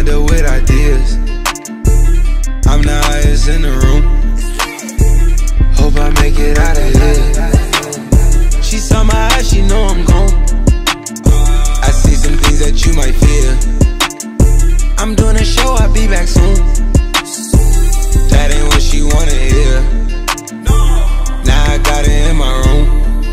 mind up with ideas. I'm the highest in the room. Hope I make it out of here. She saw my eyes, she know I'm gone. I see some things that you might fear. I'm doing a show, I'll be back soon. That ain't what she wanna hear. Now I got it in my room.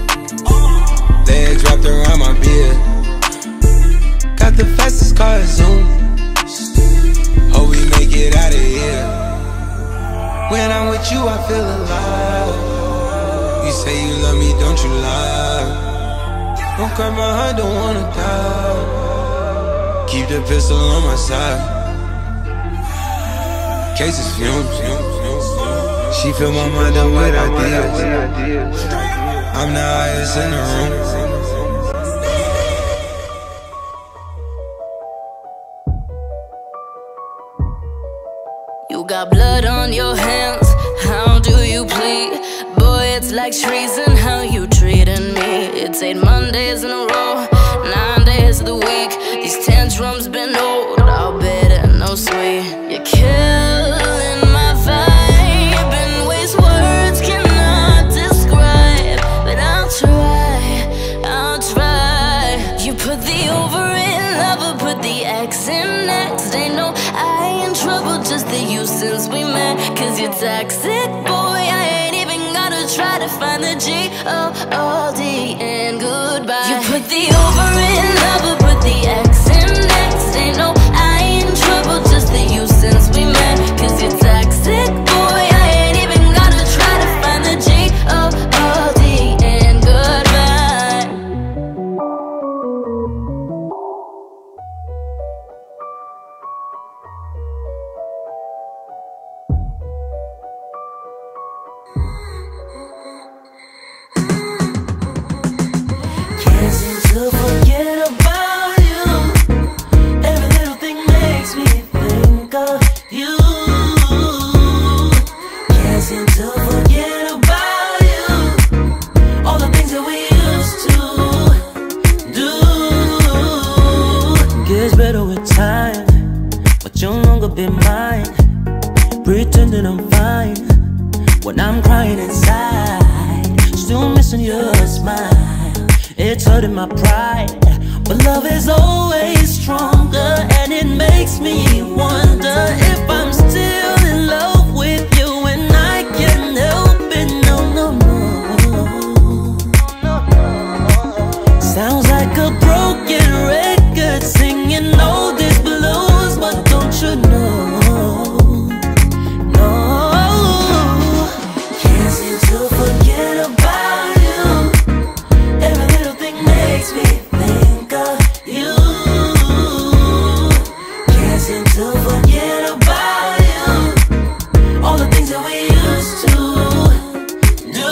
Legs wrapped around my beard. Got the fastest car, Zoom. Hope we make it out of here. When I'm with you, I feel alive. You say you love me, don't you lie. Don't cry my heart, don't wanna die. Keep the pistol on my side. Cases fumes. She fill my mind up with ideas. I'm the highest in the room. You got blood on your hands, how do you plead? Boy, it's like treason how you treating me. It's 8 Mondays in a row, 9 days of the week. These tantrums been old, all bitter, no sweet. You're killing my vibe in ways words cannot describe. But I'll try. You put the over in lover, put the X in next. Ain't no I in trouble, just the you since we met. Cause you're toxic, boy, I ain't even gotta try to find the G-O-O-D and goodbye. You put the over in lover, put the X in next. Ain't no I in trouble, just the you since we met. Cause you're toxic, boy, I ain't even gotta try to find the G-O-O-D and goodbye. Can't seem to forget about you. Every little thing makes me think of you. Can't seem to forget about you. All the things that we used to do. Gets better with time, but you'll no longer be mine. Pretending I'm fine when I'm crying inside. Still missing your smile. It's hurting my pride, but love is always stronger, and it makes me wonder if I'm still in love with you, and I can't help it. No, no, no. Sounds like a broken record singing all these blues, but don't you know? No, can't seem to forget about you. Every little thing makes me think of you. Can't seem to forget about you. All the things that we used to do.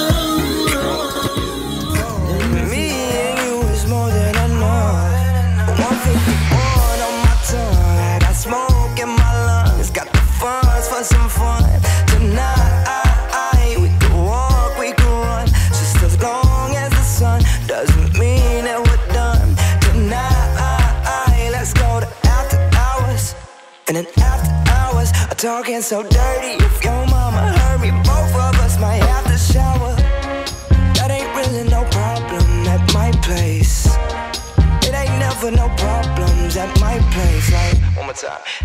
Me and you is more than enough. 151 on my tongue. I got smoke in my lungs. Got the funds for some fun. Tonight we could walk, we could run. Just as long as the sun doesn't mean that we're done. Tonight let's go to after hours. And then after hours I'm talking so dirty. If your mama heard me, both of us might have to shower. That ain't really no problem at my place. It ain't never no problems at my place. Like, one more time.